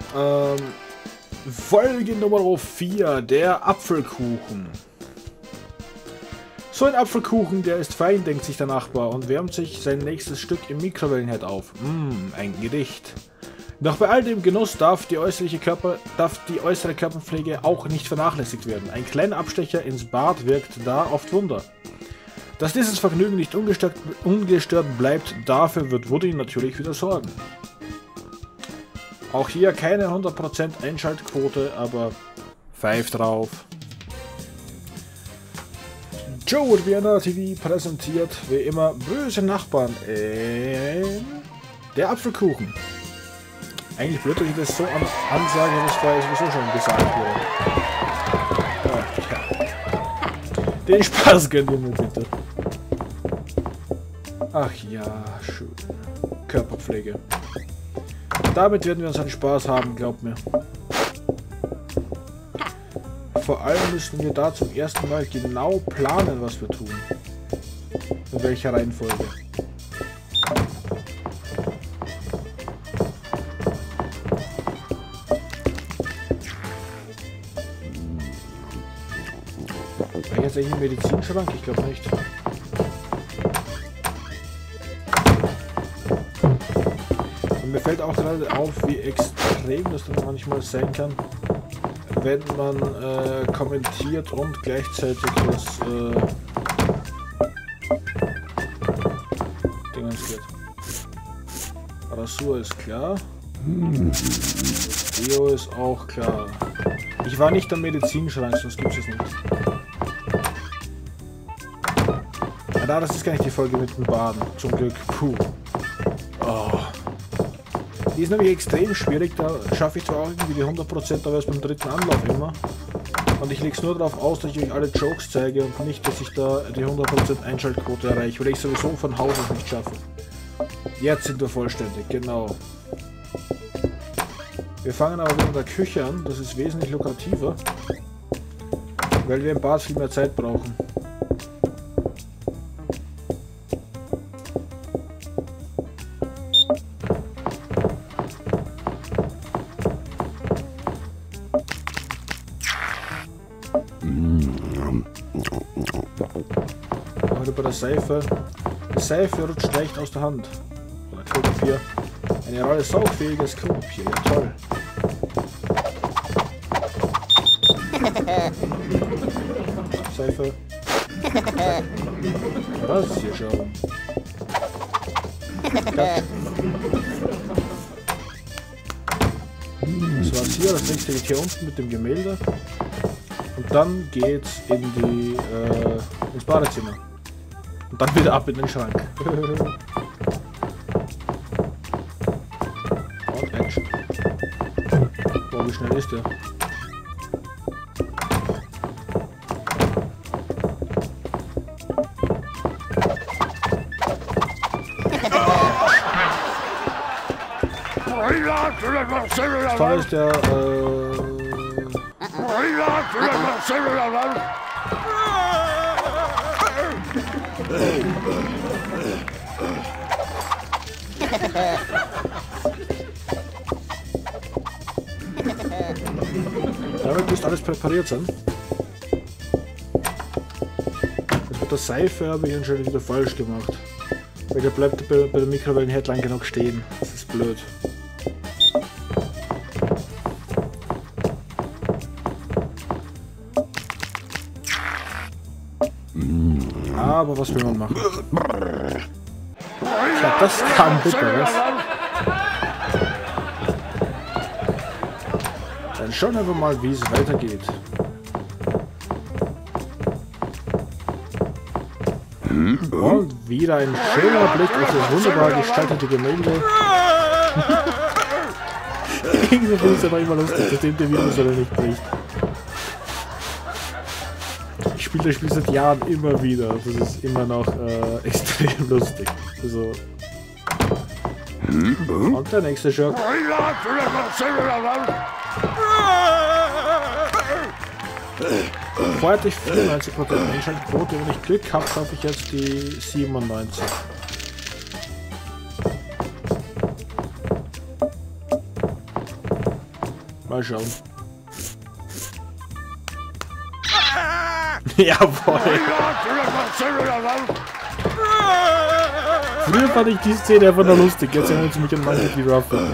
Folge Nummer 4, der Apfelkuchen. So ein Apfelkuchen, der ist fein, denkt sich der Nachbar und wärmt sich sein nächstes Stück im Mikrowellenherd auf. Ein Gedicht. Doch bei all dem Genuss darf die äußere Körperpflege auch nicht vernachlässigt werden. Ein kleiner Abstecher ins Bad wirkt da oft Wunder. Dass dieses Vergnügen nicht ungestört bleibt, dafür wird Woody natürlich wieder sorgen. Auch hier keine 100% Einschaltquote, aber pfeift drauf. Joe Vienna TV präsentiert wie immer böse Nachbarn der Apfelkuchen. Eigentlich blöd, dass ich das so ansage, was vorher sowieso schon gesagt wurde. Den Spaß gönnt ihr mir bitte. Ach ja, schön. Körperpflege. Damit werden wir unseren Spaß haben, glaubt mir. Vor allem müssen wir da zum ersten Mal genau planen, was wir tun. In welcher Reihenfolge. War jetzt eigentlich ein Medizinschrank? Ich glaube nicht. Und mir fällt auch gerade auf, wie extrem das dann manchmal sein kann, wenn man kommentiert und gleichzeitig das Dingens geht. Rasur ist klar. Deo ist auch klar. Ich war nicht am Medizinschrank, sonst gibt es nicht. Ja, das ist gar nicht die Folge mit dem Baden. Zum Glück. Puh. Oh. Die ist nämlich extrem schwierig, da schaffe ich zwar auch irgendwie die 100%, aber erst beim dritten Anlauf immer. Und ich lege es nur darauf aus, dass ich euch alle Jokes zeige und nicht, dass ich da die 100% Einschaltquote erreiche, weil ich sowieso von Haus aus nicht schaffe. Jetzt sind wir vollständig, genau. Wir fangen aber wieder in der Küche an, das ist wesentlich lukrativer, weil wir im Bad viel mehr Zeit brauchen. Heute bei der Seife. Die Seife rutscht leicht aus der Hand. Oder Klopapier. Eine Rolle saugfähiges Klopapier. Ja, toll. Seife. Was ist hier schon? Das war's hier. Das nächste liegt hier unten mit dem Gemälde. Und dann geht's in die, ins Badezimmer. Und dann wieder ab in den Schrank. Und Action. Boah, wie schnell ist der? Das Tolle ist der, damit müsste alles präpariert sein. Das mit der Seife habe ich anscheinend wieder falsch gemacht. Weil der bleibt bei der Mikrowellenherd lang genug stehen. Das ist blöd. Aber was will man machen? Ja, das kam bitter, was? Dann schauen wir mal, wie es weitergeht. Und wieder ein schöner Blick auf das wunderbar gestaltete Gemälde. Irgendwie finde ich es aber immer lustig, dass der Virus oder nicht bricht. Ich spiele das Spiel seit Jahren immer wieder. Das ist immer noch extrem lustig. Also. Und der nächste Schock. Vorher hatte ich 94% Einschaltquote. Wenn ich Glück habe, schaffe ich jetzt die 97. Mal schauen. Jawohl. Früher fand ich die Szene einfach nur lustig, jetzt erinnert es mich an manche die Ruffle.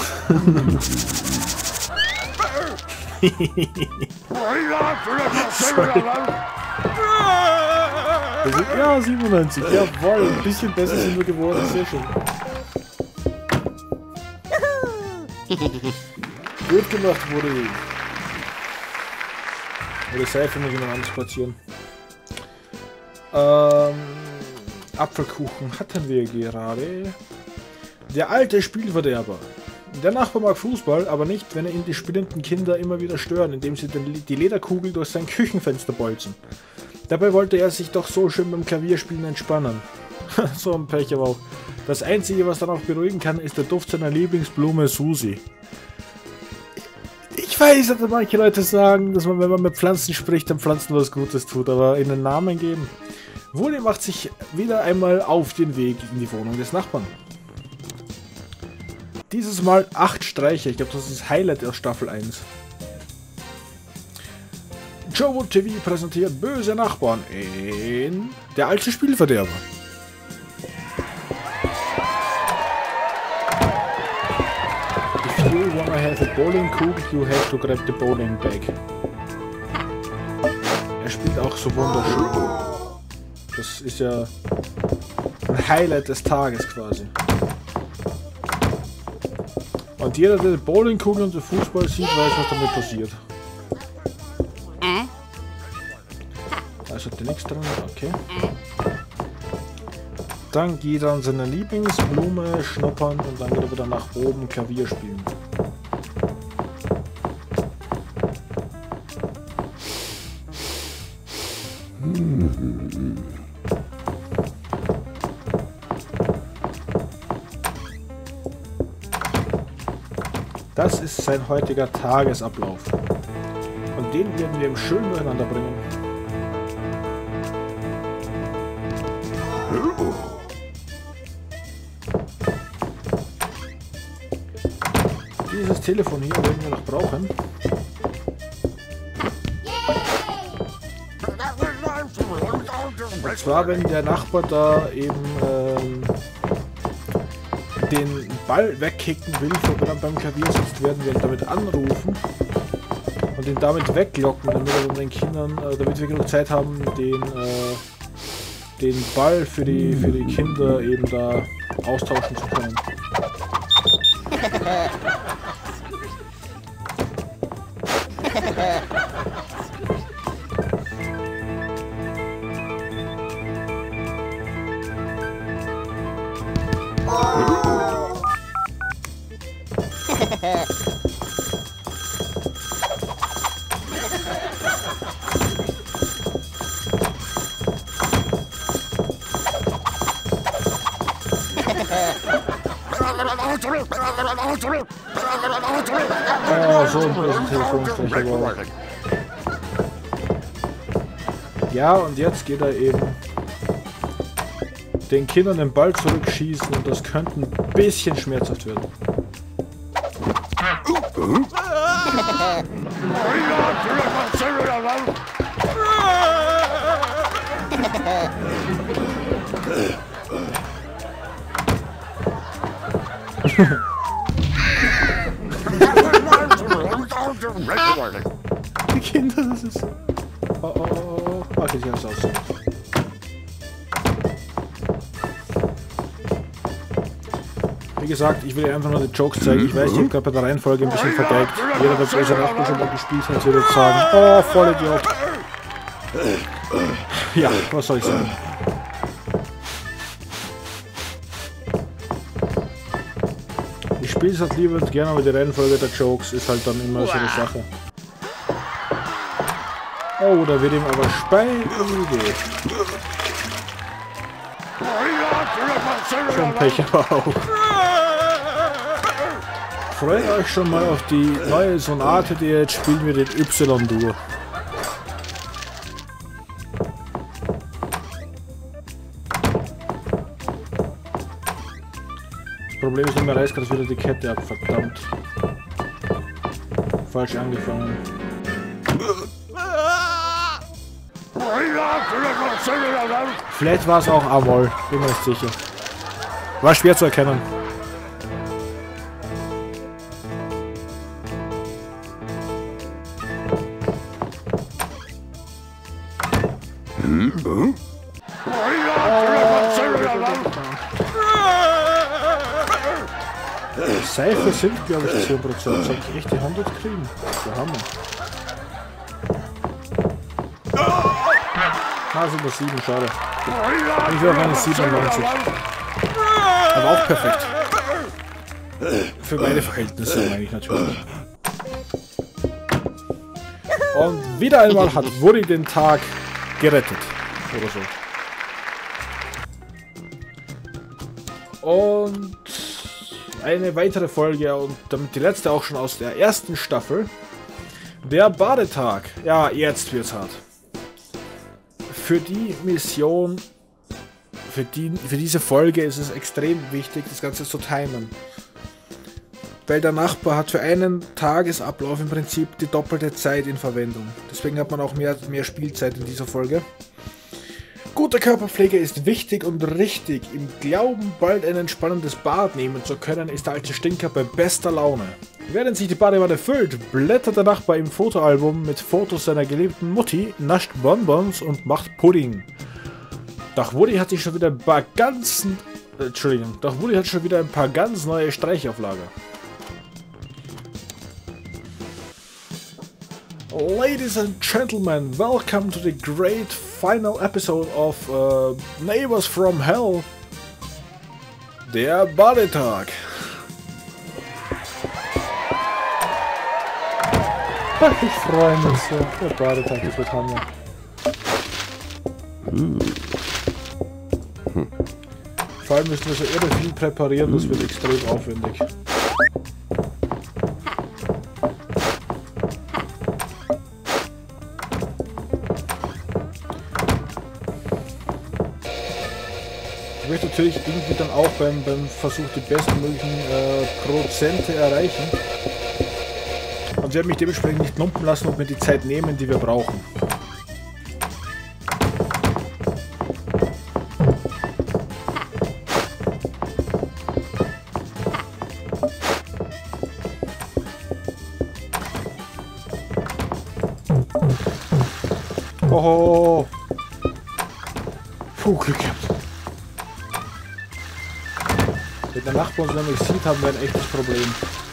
Ja, 97, jawohl, ein bisschen besser sind wir geworden, sehr schön. Gut gemacht wurde. Oder Seife muss ich noch anders platzieren. Apfelkuchen hatten wir gerade. Der alte Spielverderber. Der Nachbar mag Fußball, aber nicht, wenn er ihn die spielenden Kinder immer wieder stören, indem sie die Lederkugel durch sein Küchenfenster bolzen. Dabei wollte er sich doch so schön beim Klavierspielen entspannen. So ein Pech aber auch. Das Einzige, was dann auch beruhigen kann, ist der Duft seiner Lieblingsblume Susi. Ich weiß, dass manche Leute sagen, dass man, wenn man mit Pflanzen spricht, den Pflanzen was Gutes tut, aber ihnen Namen geben. Woli macht sich wieder einmal auf den Weg in die Wohnung des Nachbarn. Dieses Mal 8 Streiche, ich glaube, das ist das Highlight aus Staffel 1. JoWo TV präsentiert böse Nachbarn in Der alte Spielverderber. If you wanna have a bowling kugel, you have to grab the bowling bag. Er spielt auch so wunderschön. Das ist ja ein Highlight des Tages quasi. Und jeder, der die Bowlingkugel und den Fußball sieht, weiß, was damit passiert. Da ist halt nichts dran, okay. Dann geht er an seine Lieblingsblume schnuppern und dann geht er wieder nach oben Klavier spielen. Das ist sein heutiger Tagesablauf. Und den werden wir im schön miteinander bringen. Dieses Telefon hier werden wir noch brauchen. Und zwar, wenn der Nachbar da eben den Ball wegkicken will, wenn er beim Klavier sitzt, werden wir ihn damit anrufen und ihn damit weglocken, damit er den Kindern, damit wir genug Zeit haben, den Ball für die Kinder eben da austauschen zu können. Oh, so ein bösen Telefonstrecher geworden. Ja, und jetzt geht er eben den Kindern den Ball zurückschießen und das könnte ein bisschen schmerzhaft werden. Die Kinder, das ist... Oh, oh, oh. Okay, sie haben es aus. Wie gesagt, ich will dir einfach nur die Jokes zeigen. Ich weiß, ich habe gerade bei der Reihenfolge ein bisschen vergeigt. Jeder, der böse Nachbar schon mal gespielt hat, wird jetzt sagen, oh, Vollidiot. Ja, was soll ich sagen? Ich spiele es halt lieber und gerne, aber die Reihenfolge der Jokes ist halt dann immer so eine Sache. Oh, da wird ihm aber speiübel. Schon Pech aber auch. Freut euch schon mal auf die neue Sonate, die jetzt spielen wir den Y-Dur. Das Problem ist, immer reißt gerade wieder die Kette ab, verdammt. falsch angefangen. Vielleicht war es auch A-Moll, bin mir nicht sicher. War schwer zu erkennen. Seife sind, glaube ich, 10%. Soll ich echt die 100 kriegen? Der Hammer. Ah, sind das 7, schade. Ich wäre meine 97. Aber auch perfekt. Für meine Verhältnisse, meine ich natürlich. Und wieder einmal hat Woody den Tag gerettet. Oder so. Und eine weitere Folge und damit die letzte auch schon aus der ersten Staffel. Der Badetag. Ja, jetzt wird's hart. Für die Mission, für diese Folge ist es extrem wichtig, das Ganze zu timen. Weil der Nachbar hat für einen Tagesablauf im Prinzip die doppelte Zeit in Verwendung. Deswegen hat man auch mehr Spielzeit in dieser Folge. Gute Körperpflege ist wichtig und richtig. Im Glauben, bald ein entspannendes Bad nehmen zu können, ist der alte Stinker bei bester Laune. Während sich die Badewanne füllt, blättert der Nachbar im Fotoalbum mit Fotos seiner geliebten Mutti, nascht Bonbons und macht Pudding. Doch Woody hat sich schon wieder ein paar ganz neue Streiche auf Lager. Ladies and gentlemen, welcome to the great final episode of Neighbors from Hell. Der Badetag. Ach, ich freue mich so. Der Badetag, das wird Hammer. Vor allem müssen wir so irre viel präparieren, das wird extrem aufwendig. Ich möchte natürlich irgendwie dann auch beim Versuch die bestmöglichen Prozente erreichen. Und werde mich dementsprechend nicht lumpen lassen und mir die Zeit nehmen, die wir brauchen. Oh! Puh, Glück gehabt. Wenn der Nachbar uns nämlich sieht, haben wir ein echtes Problem.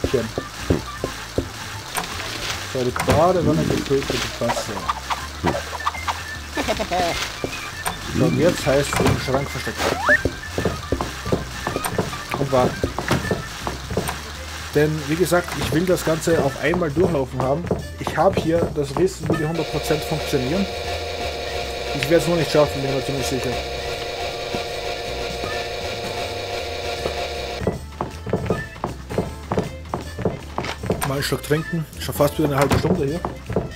So, die Badewanne gefüllt mit Wasser. So, und jetzt heißt es im Schrank versteckt. Und warten. Denn, wie gesagt, ich will das Ganze auf einmal durchlaufen haben. Ich habe hier das Wissen, wie die 100% funktionieren. Ich werde es nur nicht schaffen, bin mir ziemlich sicher. Mal einen Schluck trinken. Schon fast wieder eine halbe Stunde hier.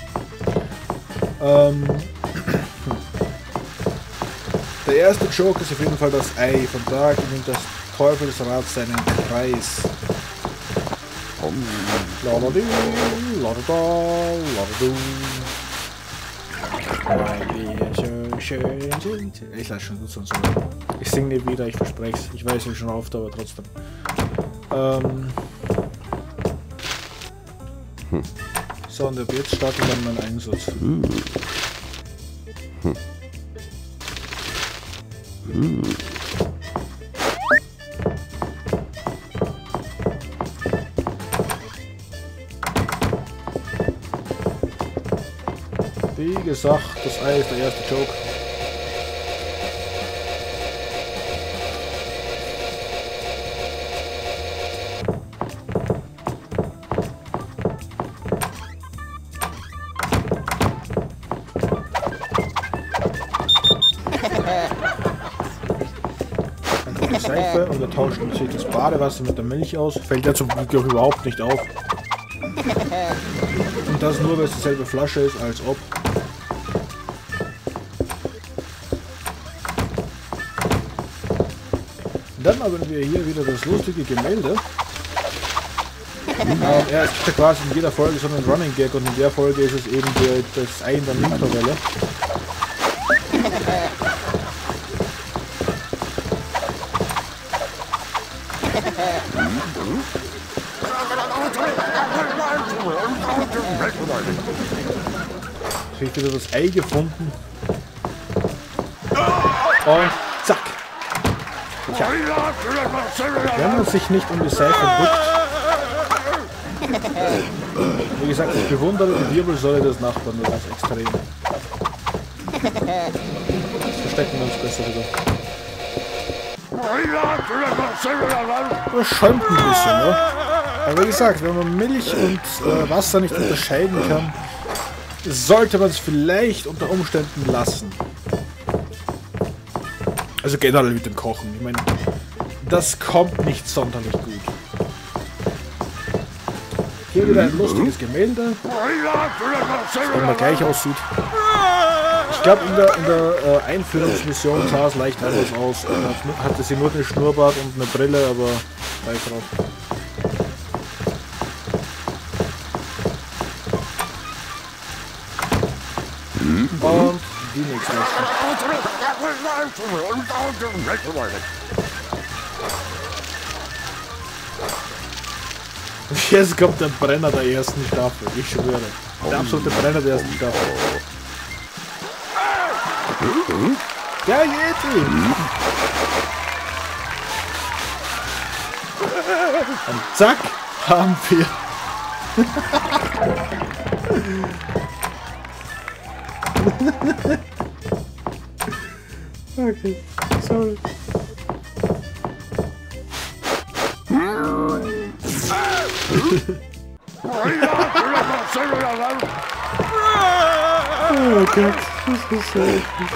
Der erste Joke ist auf jeden Fall das Ei. Von da nimmt das Teufelsrad seinen Kreis. Ich lasse schon gut so. Ich singe nicht wieder, ich verspreche es. Ich weiß nicht schon oft, aber trotzdem. So, und ab jetzt startet dann mein Einsatz. Wie gesagt, das Ei ist der erste Joke. Dann kommt die Seife und wir tauschen sich das Badewasser mit der Milch aus. Fällt ja zum Glück überhaupt nicht auf. Und das nur, weil es dieselbe Flasche ist, als ob. Dann haben wir hier wieder das lustige Gemälde. Er ist ja quasi in jeder Folge so ein Running Gag und in der Folge ist es eben das Ei in der Mikrowelle. Ich habe wieder das Ei gefunden. Und zack. Tja. Wenn man sich nicht um die Seife bückt. Wie gesagt, ich bewundere die Wirbelsäule des Nachbarn ganz extrem. Verstecken wir uns besser wieder. Das schäumt ein bisschen, ne? Aber wie gesagt, wenn man Milch und Wasser nicht unterscheiden kann, sollte man es vielleicht unter Umständen lassen. Also generell mit dem Kochen. Ich meine, das kommt nicht sonderlich gut. Hier wieder ein lustiges Gemälde, das immer gleich aussieht. Ich glaube, in der Einführungsmission sah es leicht anders aus. Hatte sie nur den Schnurrbart und eine Brille, aber gleich drauf. Und die nächste. Jetzt kommt der Brenner der ersten Staffel, ich schwöre. Der absolute Brenner der ersten Staffel. Der Yeti! Und zack, haben wir. Okay, sorry. Oh Gott, das ist so.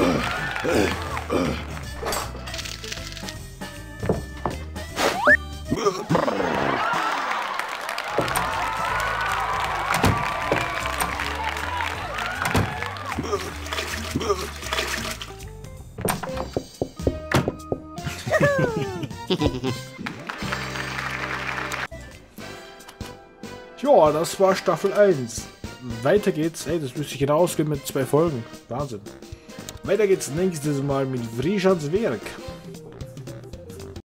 Ja, das war Staffel 1. Weiter geht's, ey, das müsste ich hinausgehen mit 2 Folgen. Wahnsinn. Weiter geht's nächstes Mal mit Vrishans Werk.